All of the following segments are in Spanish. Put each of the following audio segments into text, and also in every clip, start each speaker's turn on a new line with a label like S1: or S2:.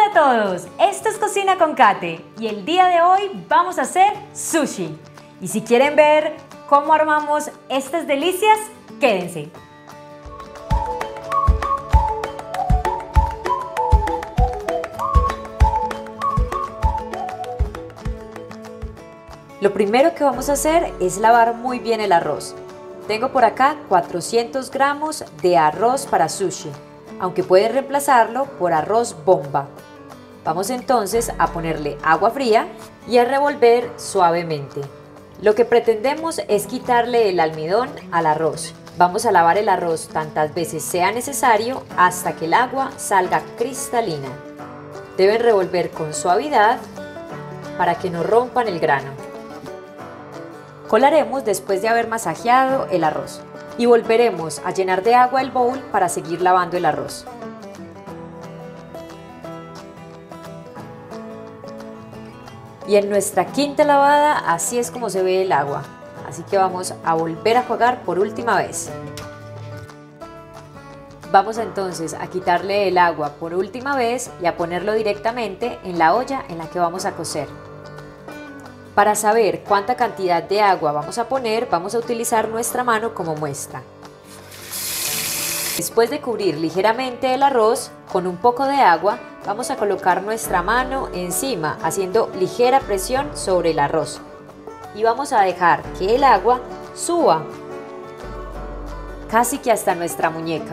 S1: Hola a todos, esto es Cocina con Kate y el día de hoy vamos a hacer sushi. Y si quieren ver cómo armamos estas delicias, quédense. Lo primero que vamos a hacer es lavar muy bien el arroz. Tengo por acá 400 gramos de arroz para sushi, aunque pueden reemplazarlo por arroz bomba. Vamos entonces a ponerle agua fría y a revolver suavemente. Lo que pretendemos es quitarle el almidón al arroz. Vamos a lavar el arroz tantas veces sea necesario hasta que el agua salga cristalina. Deben revolver con suavidad para que no rompan el grano. Colaremos después de haber masajeado el arroz y volveremos a llenar de agua el bowl para seguir lavando el arroz. Y en nuestra quinta lavada así es como se ve el agua, así que vamos a volver a jugar por última vez. Vamos entonces a quitarle el agua por última vez y a ponerlo directamente en la olla en la que vamos a cocer. Para saber cuánta cantidad de agua vamos a poner, vamos a utilizar nuestra mano como muestra. Después de cubrir ligeramente el arroz con un poco de agua, vamos a colocar nuestra mano encima, haciendo ligera presión sobre el arroz. Y vamos a dejar que el agua suba, casi que hasta nuestra muñeca.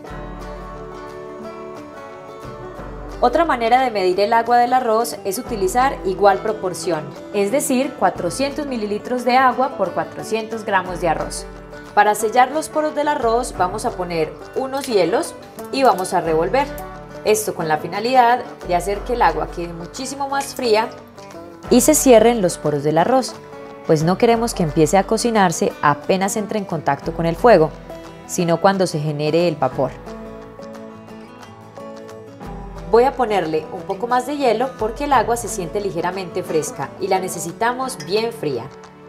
S1: Otra manera de medir el agua del arroz es utilizar igual proporción, es decir, 400 mililitros de agua por 400 gramos de arroz. Para sellar los poros del arroz vamos a poner unos hielos y vamos a revolver. Esto con la finalidad de hacer que el agua quede muchísimo más fría y se cierren los poros del arroz, pues no queremos que empiece a cocinarse apenas entre en contacto con el fuego, sino cuando se genere el vapor. Voy a ponerle un poco más de hielo porque el agua se siente ligeramente fresca y la necesitamos bien fría.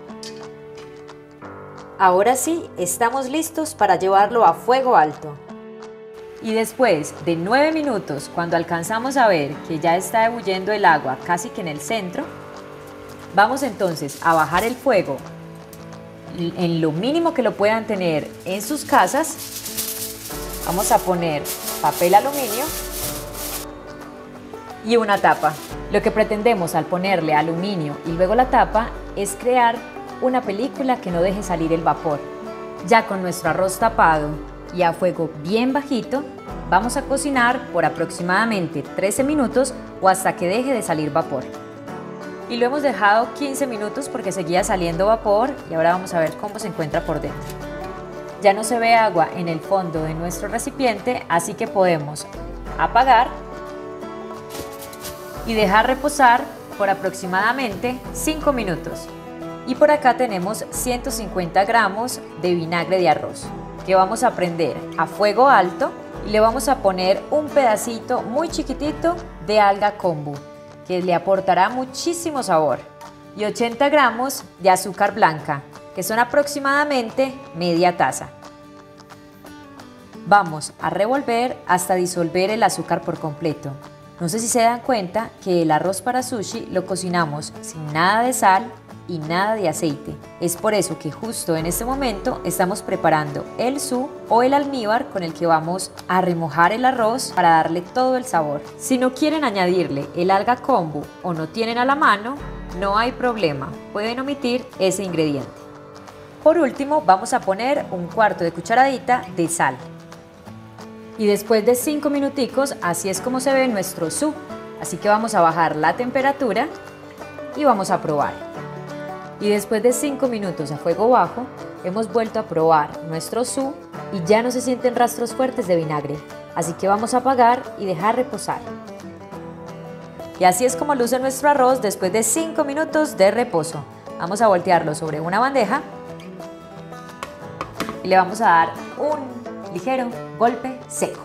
S1: Ahora sí, estamos listos para llevarlo a fuego alto. Y después de 9 minutos, cuando alcanzamos a ver que ya está ebulliendo el agua casi que en el centro, vamos entonces a bajar el fuego en lo mínimo que lo puedan tener en sus casas. Vamos a poner papel aluminio y una tapa. Lo que pretendemos al ponerle aluminio y luego la tapa es crear una película que no deje salir el vapor. Ya con nuestro arroz tapado y a fuego bien bajito, vamos a cocinar por aproximadamente 13 minutos o hasta que deje de salir vapor. Y lo hemos dejado 15 minutos porque seguía saliendo vapor y ahora vamos a ver cómo se encuentra por dentro. Ya no se ve agua en el fondo de nuestro recipiente, así que podemos apagar y dejar reposar por aproximadamente 5 minutos. Y por acá tenemos 150 gramos de vinagre de arroz que vamos a prender a fuego alto y le vamos a poner un pedacito muy chiquitito de alga kombu que le aportará muchísimo sabor y 80 gramos de azúcar blanca que son aproximadamente media taza. Vamos a revolver hasta disolver el azúcar por completo. No sé si se dan cuenta que el arroz para sushi lo cocinamos sin nada de sal y nada de aceite. Es por eso que justo en este momento estamos preparando el su o el almíbar con el que vamos a remojar el arroz para darle todo el sabor. Si no quieren añadirle el alga kombu o no tienen a la mano, no hay problema, pueden omitir ese ingrediente. Por último vamos a poner un cuarto de cucharadita de sal. Y después de 5 minuticos, así es como se ve nuestro su. Así que vamos a bajar la temperatura y vamos a probar. Y después de 5 minutos a fuego bajo, hemos vuelto a probar nuestro su y ya no se sienten rastros fuertes de vinagre. Así que vamos a apagar y dejar reposar. Y así es como luce nuestro arroz después de 5 minutos de reposo. Vamos a voltearlo sobre una bandeja y le vamos a dar un ligero golpe seco.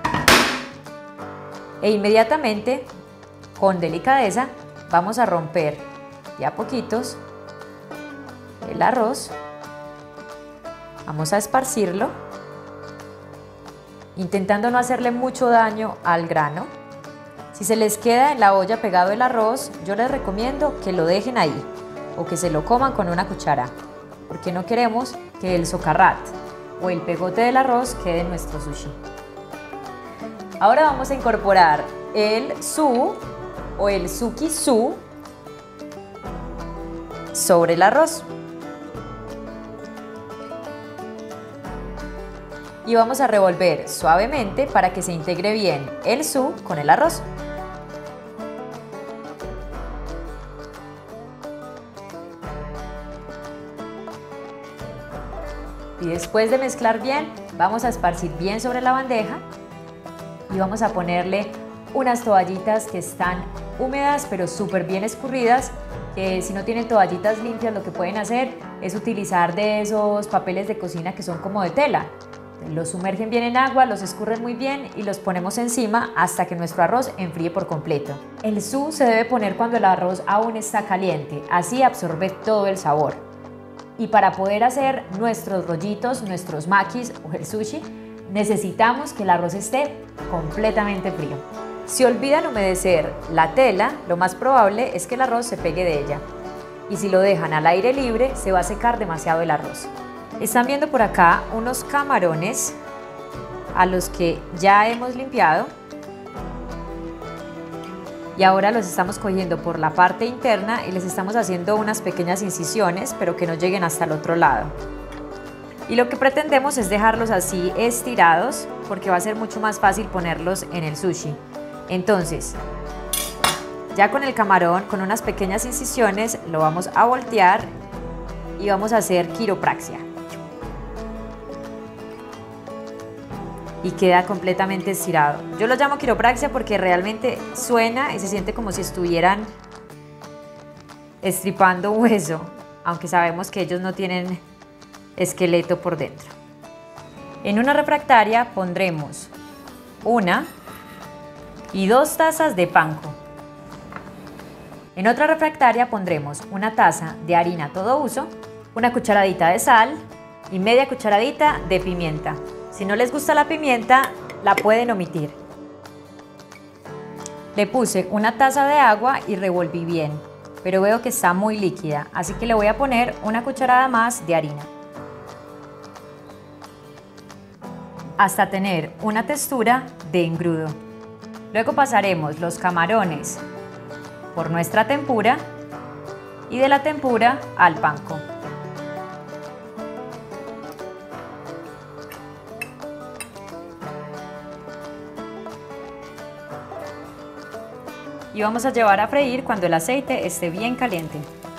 S1: E inmediatamente, con delicadeza, vamos a romper de a poquitos el arroz. Vamos a esparcirlo, intentando no hacerle mucho daño al grano. Si se les queda en la olla pegado el arroz, yo les recomiendo que lo dejen ahí o que se lo coman con una cuchara, porque no queremos que el socarrat o el pegote del arroz quede en nuestro sushi. Ahora vamos a incorporar el su o el suki-su sobre el arroz. Y vamos a revolver suavemente para que se integre bien el su con el arroz. Y después de mezclar bien, vamos a esparcir bien sobre la bandeja y vamos a ponerle unas toallitas que están húmedas pero súper bien escurridas, que si no tienen toallitas limpias lo que pueden hacer es utilizar de esos papeles de cocina que son como de tela. Los sumergen bien en agua, los escurren muy bien y los ponemos encima hasta que nuestro arroz enfríe por completo. El su se debe poner cuando el arroz aún está caliente, así absorbe todo el sabor. Y para poder hacer nuestros rollitos, nuestros makis o el sushi, necesitamos que el arroz esté completamente frío. Si olvidan humedecer la tela, lo más probable es que el arroz se pegue de ella. Y si lo dejan al aire libre, se va a secar demasiado el arroz. Están viendo por acá unos camarones a los que ya hemos limpiado. Y ahora los estamos cogiendo por la parte interna y les estamos haciendo unas pequeñas incisiones, pero que no lleguen hasta el otro lado. Y lo que pretendemos es dejarlos así estirados, porque va a ser mucho más fácil ponerlos en el sushi. Entonces, ya con el camarón, con unas pequeñas incisiones, lo vamos a voltear y vamos a hacer quiropraxia. Y queda completamente estirado. Yo lo llamo quiropraxia porque realmente suena y se siente como si estuvieran estripando hueso, aunque sabemos que ellos no tienen esqueleto por dentro. En una refractaria pondremos 1 y 2 tazas de panko. En otra refractaria pondremos 1 taza de harina todo uso, 1 cucharadita de sal y media cucharadita de pimienta. Si no les gusta la pimienta, la pueden omitir. Le puse 1 taza de agua y revolví bien, pero veo que está muy líquida, así que le voy a poner 1 cucharada más de harina. Hasta tener una textura de engrudo. Luego pasaremos los camarones por nuestra tempura y de la tempura al panko. Y vamos a llevar a freír cuando el aceite esté bien caliente.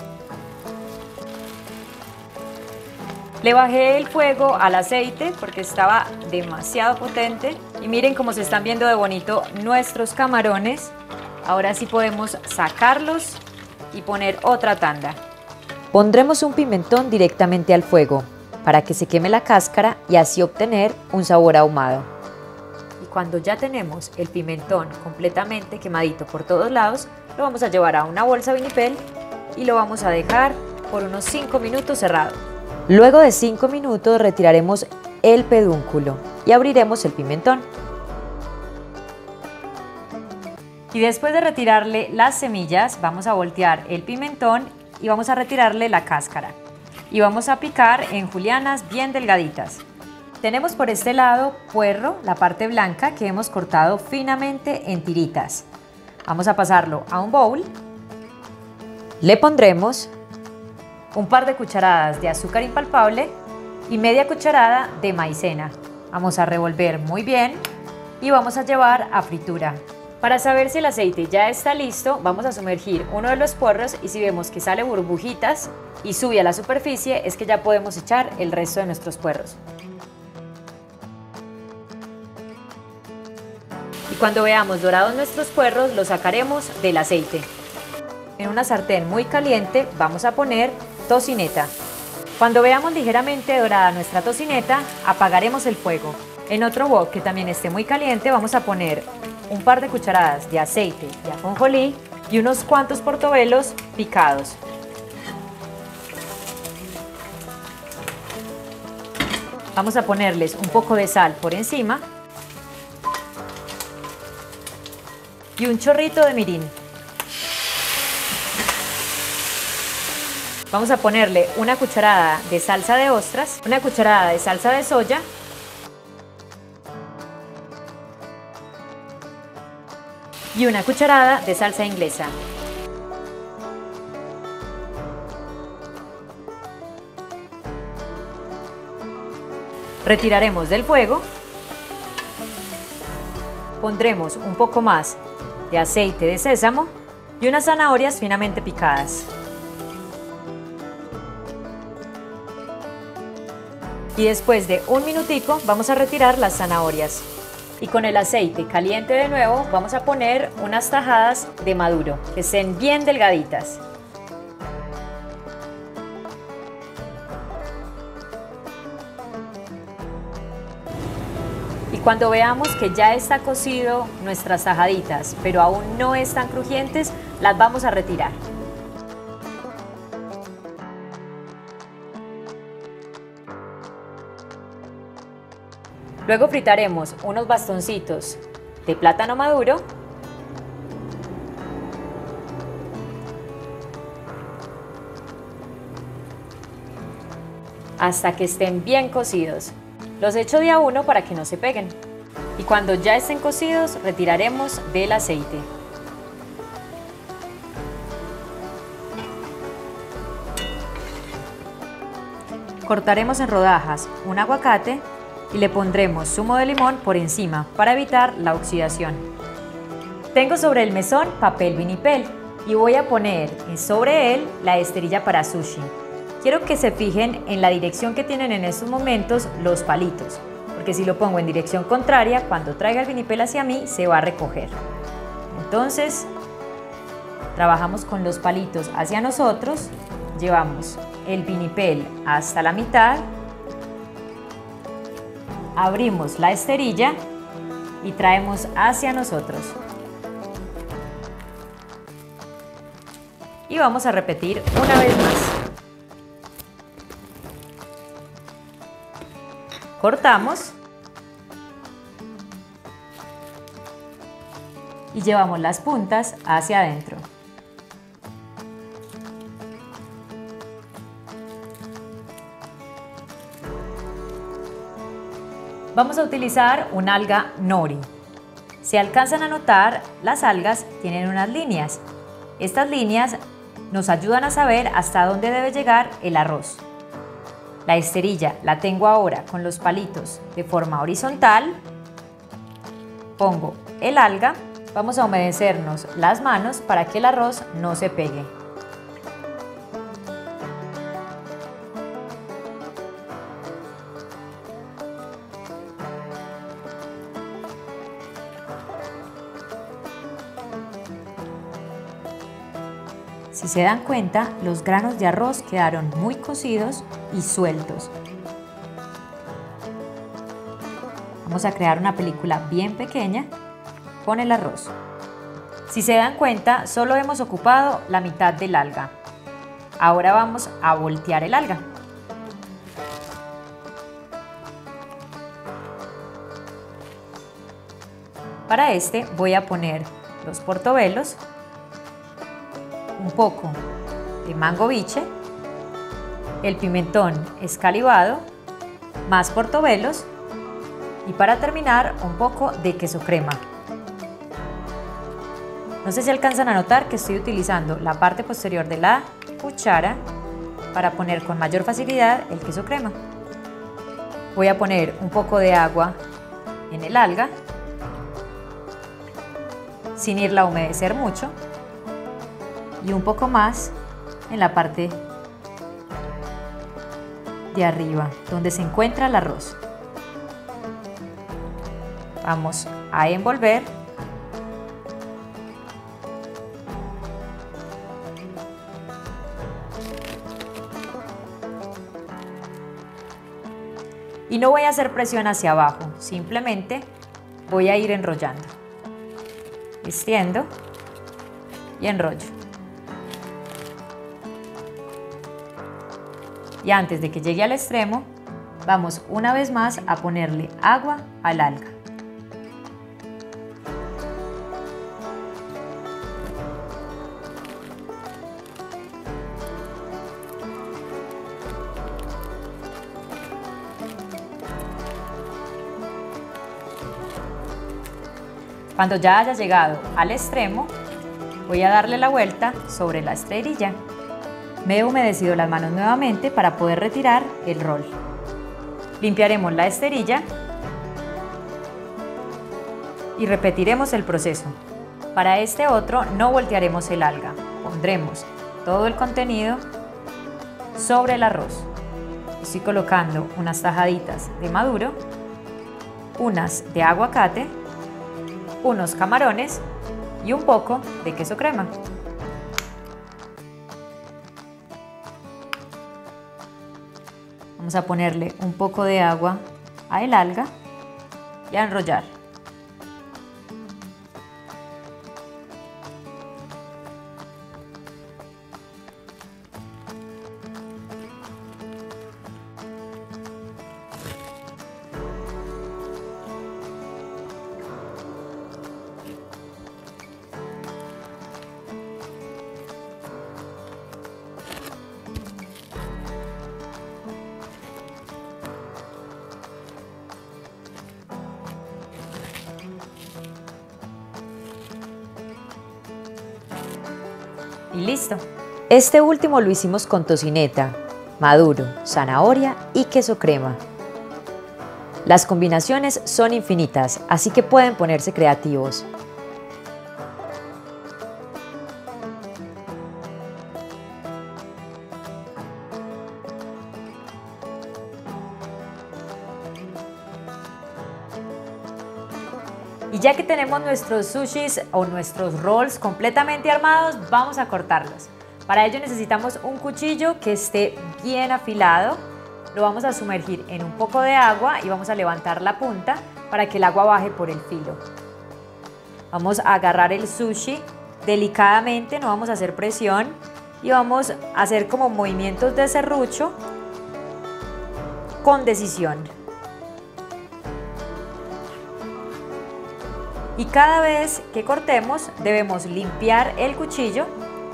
S1: Le bajé el fuego al aceite porque estaba demasiado potente y miren cómo se están viendo de bonito nuestros camarones. Ahora sí podemos sacarlos y poner otra tanda. Pondremos un pimentón directamente al fuego para que se queme la cáscara y así obtener un sabor ahumado. Cuando ya tenemos el pimentón completamente quemadito por todos lados, lo vamos a llevar a una bolsa vinipel y lo vamos a dejar por unos 5 minutos cerrado. Luego de 5 minutos retiraremos el pedúnculo y abriremos el pimentón. Y después de retirarle las semillas, vamos a voltear el pimentón y vamos a retirarle la cáscara. Y vamos a picar en julianas bien delgaditas. Tenemos por este lado puerro, la parte blanca que hemos cortado finamente en tiritas. Vamos a pasarlo a un bowl. Le pondremos un par de cucharadas de azúcar impalpable y media cucharada de maicena. Vamos a revolver muy bien y vamos a llevar a fritura. Para saber si el aceite ya está listo, vamos a sumergir uno de los puerros y si vemos que sale burbujitas y sube a la superficie, es que ya podemos echar el resto de nuestros puerros. Y cuando veamos dorados nuestros puerros, los sacaremos del aceite. En una sartén muy caliente vamos a poner tocineta. Cuando veamos ligeramente dorada nuestra tocineta, apagaremos el fuego. En otro wok que también esté muy caliente vamos a poner un par de cucharadas de aceite de ajonjolí y unos cuantos portobelos picados. Vamos a ponerles un poco de sal por encima. y un chorrito de mirin. Vamos a ponerle una cucharada de salsa de ostras, una cucharada de salsa de soya y una cucharada de salsa inglesa. Retiraremos del fuego, pondremos un poco más de aceite de sésamo y unas zanahorias finamente picadas. Y después de un minutico vamos a retirar las zanahorias. Y con el aceite caliente de nuevo vamos a poner unas tajadas de maduro, que estén bien delgaditas. Y cuando veamos que ya está cocido nuestras tajaditas, pero aún no están crujientes, las vamos a retirar. Luego fritaremos unos bastoncitos de plátano maduro hasta que estén bien cocidos. Los echo de a uno para que no se peguen. Y cuando ya estén cocidos, retiraremos del aceite. Cortaremos en rodajas un aguacate y le pondremos zumo de limón por encima para evitar la oxidación. Tengo sobre el mesón papel vinipel y voy a poner sobre él la esterilla para sushi. Quiero que se fijen en la dirección que tienen en estos momentos los palitos, porque si lo pongo en dirección contraria, cuando traiga el vinipel hacia mí, se va a recoger. Entonces, trabajamos con los palitos hacia nosotros, llevamos el vinipel hasta la mitad, abrimos la esterilla y traemos hacia nosotros. Y vamos a repetir una vez más. Cortamos y llevamos las puntas hacia adentro. Vamos a utilizar un alga nori. Si alcanzan a notar, las algas tienen unas líneas. Estas líneas nos ayudan a saber hasta dónde debe llegar el arroz. La esterilla la tengo ahora con los palitos de forma horizontal. Pongo el alga. Vamos a humedecernos las manos para que el arroz no se pegue. Si se dan cuenta, los granos de arroz quedaron muy cocidos y sueltos. Vamos a crear una película bien pequeña con el arroz. Si se dan cuenta, solo hemos ocupado la mitad del alga. Ahora vamos a voltear el alga. Para este voy a poner los portobelos, un poco de mango biche, el pimentón escalivado, más portobelos y para terminar un poco de queso crema. No sé si alcanzan a notar que estoy utilizando la parte posterior de la cuchara para poner con mayor facilidad el queso crema. Voy a poner un poco de agua en el alga sin irla a humedecer mucho y un poco más en la parte de arriba donde se encuentra el arroz. Vamos a envolver y no voy a hacer presión hacia abajo, simplemente voy a ir enrollando, extiendo y enrollo. Y antes de que llegue al extremo, vamos una vez más a ponerle agua al alga. Cuando ya haya llegado al extremo, voy a darle la vuelta sobre la esterilla. Me he humedecido las manos nuevamente para poder retirar el rol. Limpiaremos la esterilla y repetiremos el proceso. Para este otro no voltearemos el alga, pondremos todo el contenido sobre el arroz. Estoy colocando unas tajaditas de maduro, unas de aguacate, unos camarones y un poco de queso crema. Vamos a ponerle un poco de agua a el alga y a enrollar. Y listo. Este último lo hicimos con tocineta, maduro, zanahoria y queso crema. Las combinaciones son infinitas, así que pueden ponerse creativos. Y ya que tenemos nuestros sushis o nuestros rolls completamente armados, vamos a cortarlos. Para ello necesitamos un cuchillo que esté bien afilado. Lo vamos a sumergir en un poco de agua y vamos a levantar la punta para que el agua baje por el filo. Vamos a agarrar el sushi delicadamente, no vamos a hacer presión y vamos a hacer como movimientos de serrucho con decisión. Y cada vez que cortemos debemos limpiar el cuchillo.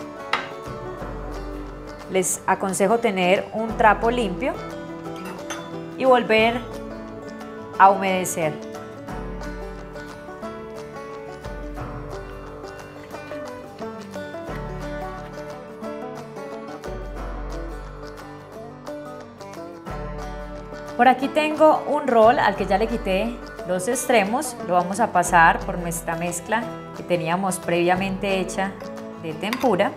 S1: Les aconsejo tener un trapo limpio y volver a humedecer. Por aquí tengo un roll al que ya le quité los extremos, lo vamos a pasar por nuestra mezcla que teníamos previamente hecha de tempura.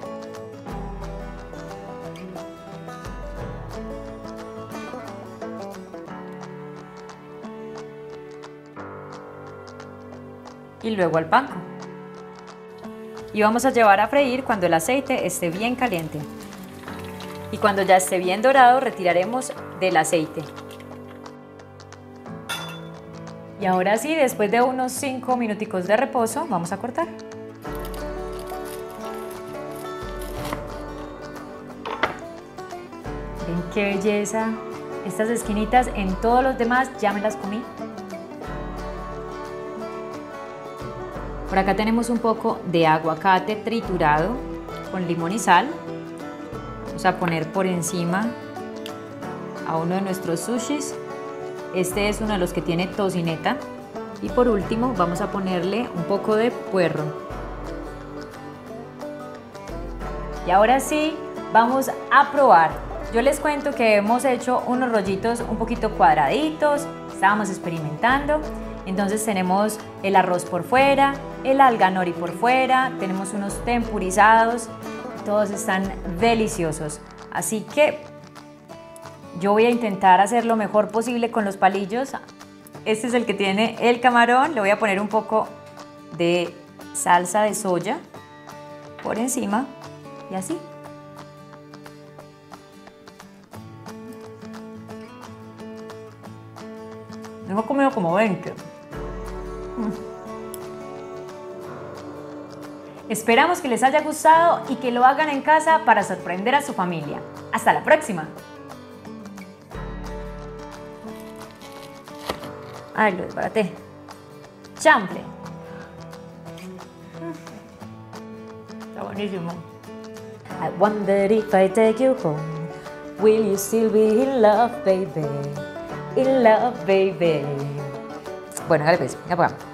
S1: Y luego al panko. Y vamos a llevar a freír cuando el aceite esté bien caliente. Y cuando ya esté bien dorado, retiraremos del aceite. Y ahora sí, después de unos 5 minuticos de reposo, vamos a cortar. Ven qué belleza. Estas esquinitas en todos los demás ya me las comí. Por acá tenemos un poco de aguacate triturado con limón y sal. Vamos a poner por encima a uno de nuestros sushis. Este es uno de los que tiene tocineta. Y por último vamos a ponerle un poco de puerro. Y ahora sí, vamos a probar. Yo les cuento que hemos hecho unos rollitos un poquito cuadraditos, estábamos experimentando. Entonces tenemos el arroz por fuera, el alga nori por fuera, tenemos unos tempurizados, todos están deliciosos. Así que yo voy a intentar hacer lo mejor posible con los palillos. Este es el que tiene el camarón. Le voy a poner un poco de salsa de soya por encima y así. Hemos comido como 20. Esperamos que les haya gustado y que lo hagan en casa para sorprender a su familia. ¡Hasta la próxima! Ay, lo desbaraté. Chample. Está buenísimo. I wonder if I take you home, will you still be in love, baby? In love, baby. Bueno, dale pues, venga,